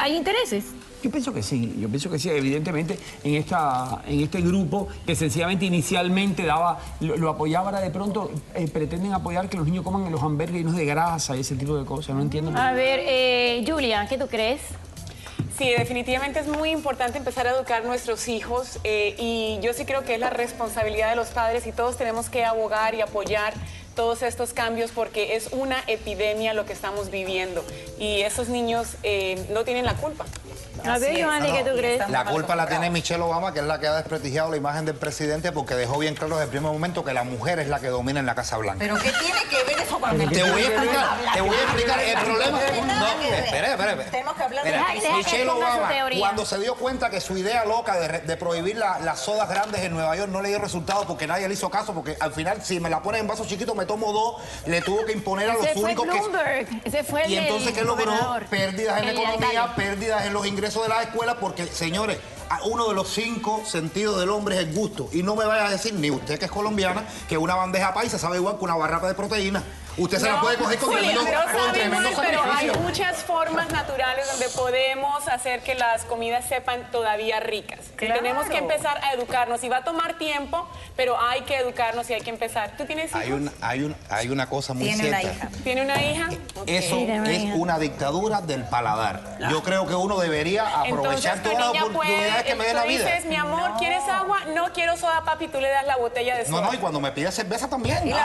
hay intereses. Yo pienso que sí, evidentemente en este grupo que sencillamente inicialmente lo apoyaba, ahora de pronto pretenden apoyar que los niños coman los hamburgues llenos de grasa y ese tipo de cosas, no entiendo. A ver, Julia, ¿qué tú crees? Sí, definitivamente es muy importante empezar a educar a nuestros hijos y yo sí creo que es la responsabilidad de los padres y todos tenemos que abogar y apoyar todos estos cambios porque es una epidemia lo que estamos viviendo y esos niños no tienen la culpa. A ver, Johanny, ¿qué tú crees? La culpa la tiene Michelle Obama, que es la que ha desprestigiado la imagen del presidente porque dejó bien claro desde el primer momento que la mujer es la que domina en la Casa Blanca. ¿Pero qué tiene que ver eso con el Te voy a explicar el problema. No, espera. Tenemos que hablar de Michelle Obama, cuando se dio cuenta que su idea loca de prohibir las sodas grandes en Nueva York no le dio resultado porque nadie le hizo caso, porque al final, si me la pones en vasos chiquitos, me tomo dos, le tuvo que imponer a los únicos que... Ese fue el Y entonces, ¿qué logró? gobernador. Pérdidas en la economía, pérdidas en los ingresos de la escuela, porque, señores, uno de los 5 sentidos del hombre es el gusto. Y no me vaya a decir, ni usted que es colombiana, que una bandeja paisa sabe igual que una barrapa de proteína. Usted se la puede coger con tremendo sacrificio. Pero hay muchas formas naturales donde podemos hacer que las comidas sepan todavía ricas. Claro. Tenemos que empezar a educarnos y va a tomar tiempo, pero hay que educarnos y hay que empezar. ¿Tú tienes hijos? Hay una cosa muy Tiene cierta. una hija. ¿Tiene una hija? Eso es una dictadura del paladar. Yo creo que uno debería aprovechar todas las oportunidades que me dé la vida. Tú dices, mi amor, ¿quieres agua? No quiero soda, papi, tú le das la botella de soda. No, y cuando me pide cerveza también. Y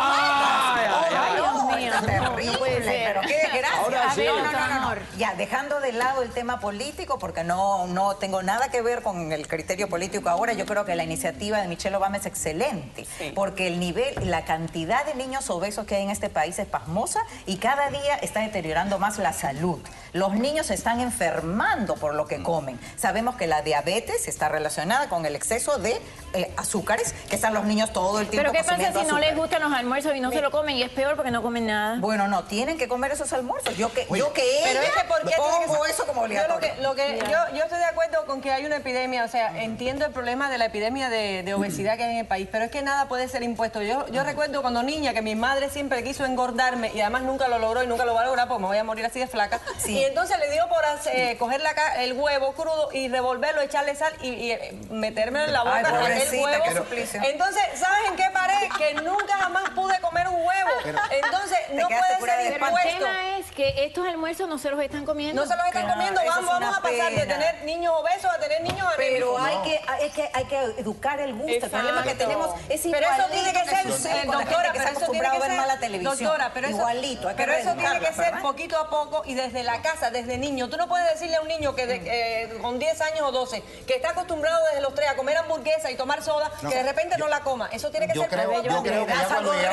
la Dios mío, terrible, no puede ser. pero qué desgracia. Ahora sí. No. Ya, dejando de lado el tema político, porque no tengo nada que ver con el criterio político ahora, yo creo que la iniciativa de Michelle Obama es excelente, porque el nivel, la cantidad de niños obesos que hay en este país es pasmosa y cada día está deteriorando más la salud. Los niños se están enfermando por lo que comen. Sabemos que la diabetes está relacionada con el exceso de azúcares, que están los niños todo el tiempo ¿Pero qué pasa si consumiendo no les azúcar. gustan los almuerzos y no se lo comen? Y es peor porque no comen nada. Bueno, no, tienen que comer esos almuerzos. Yo que Pero ella es que ¿por qué tiene que pongo ser? eso como obligatorio. Yo estoy de acuerdo con que hay una epidemia, o sea, entiendo el problema de la epidemia de obesidad que hay en el país, pero es que nada puede ser impuesto. Yo recuerdo cuando niña que mi madre siempre quiso engordarme y además nunca lo logró y nunca lo va a lograr porque me voy a morir así de flaca. Sí. Y entonces le dio por coger el huevo crudo y revolverlo, echarle sal y metérmelo en la boca. Ay, pobrecita, el huevo. qué suplicio. Entonces, ¿sabes en qué paré? Que nunca jamás pude comer un huevo. Entonces, no quedaste puede pura ser de Pero el impuesto. tema es que estos almuerzos no se los están comiendo. No se los están Claro, comiendo, eso es vamos una a pasar de pena. tener niños obesos a tener niños Pero anémicos. hay que educar el gusto. El problema que tenemos es Pero igualito eso tiene que ser, sucede con la doctora, gente que pero está eso tiene acostumbrado que a ver ser, mala televisión. doctora, pero eso, igualito, hay que pero eso tiene que reeducarlos, ser ¿verdad? poquito a poco y desde la casa, desde niño. Tú no puedes decirle a un niño que con 10 años o 12, que está acostumbrado desde los 3 a comer hamburguesa y tomar soda, que de repente no la coma. Eso tiene que ser Yo creo que ya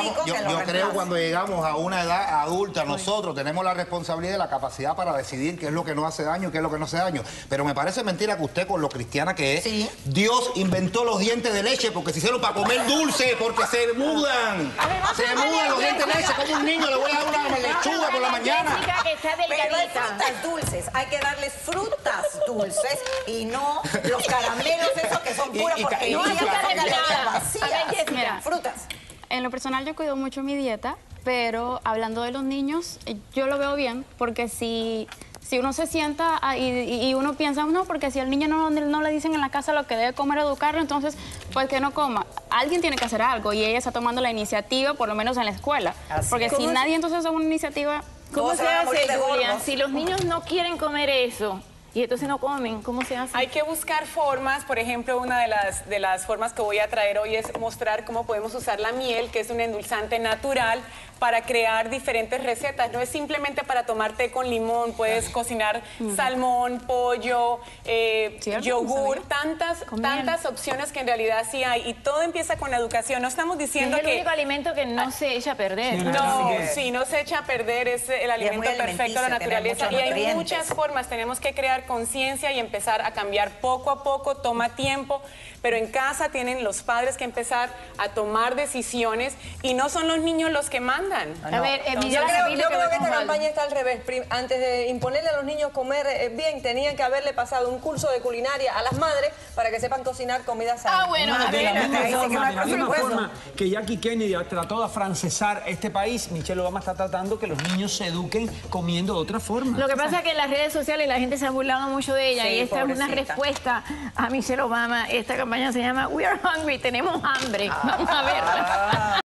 cuando llegamos a una edad adulta, nosotros tenemos la responsabilidad y la capacidad para decidir qué es lo que nos hace daño y qué es lo que no hace daño. Pero me parece mentira que usted, con lo cristiana que es, Dios inventó los dientes de leche porque se hicieron para comer dulce, porque se mudan. Se mudan los dientes de leche. Como un niño le voy a dar una lechuga por la mañana. Jessica, que está Pero hay delgadita. frutas dulces, hay que darles frutas dulces y no los caramelos esos que son puras porquerías. no, ya está terminada. vacías. A ver, Jessica. Mira. Frutas. En lo personal yo cuido mucho mi dieta, pero hablando de los niños, yo lo veo bien, porque si uno se sienta y uno piensa, no, porque si al niño no le dicen en la casa lo que debe comer, educarlo, entonces, pues que no coma. Alguien tiene que hacer algo y ella está tomando la iniciativa, por lo menos en la escuela. Porque si nadie entonces toma una iniciativa... ¿Cómo Todos se se van a morir hace, de Julia? gordos. Si los niños no quieren comer eso y entonces no comen, ¿cómo se hace? Hay que buscar formas, por ejemplo, una de las formas que voy a traer hoy es mostrar cómo podemos usar la miel, que es un endulzante natural, para crear diferentes recetas. No es simplemente para tomar té con limón, puedes cocinar salmón, pollo, yogur, tantas opciones que en realidad sí hay. Y todo empieza con la educación. No estamos diciendo Es el que... único alimento que no se echa a perder. No, sí, no se echa a perder, es el alimento muy perfecto de la alimenticio, tiene naturaleza. muchos Y hay nutrientes. muchas formas, tenemos que crear conciencia y empezar a cambiar poco a poco, toma tiempo, pero en casa tienen los padres que empezar a tomar decisiones y no son los niños los que mandan. mandan. A ver, Yo creo que esta campaña está al revés. Antes de imponerle a los niños comer bien, tenían que haberle pasado un curso de culinaria a las madres para que sepan cocinar comida sana. Ah, bueno, a De la ver. misma forma que Jackie Kennedy trató de afrancesar este país, Michelle Obama está tratando que los niños se eduquen comiendo de otra forma. Lo que pasa es que en las redes sociales la gente se ha burlado mucho de ella Sí, y esta es una pobrecita. respuesta a Michelle Obama. Esta campaña se llama We Are Hungry, tenemos hambre. Vamos a verla.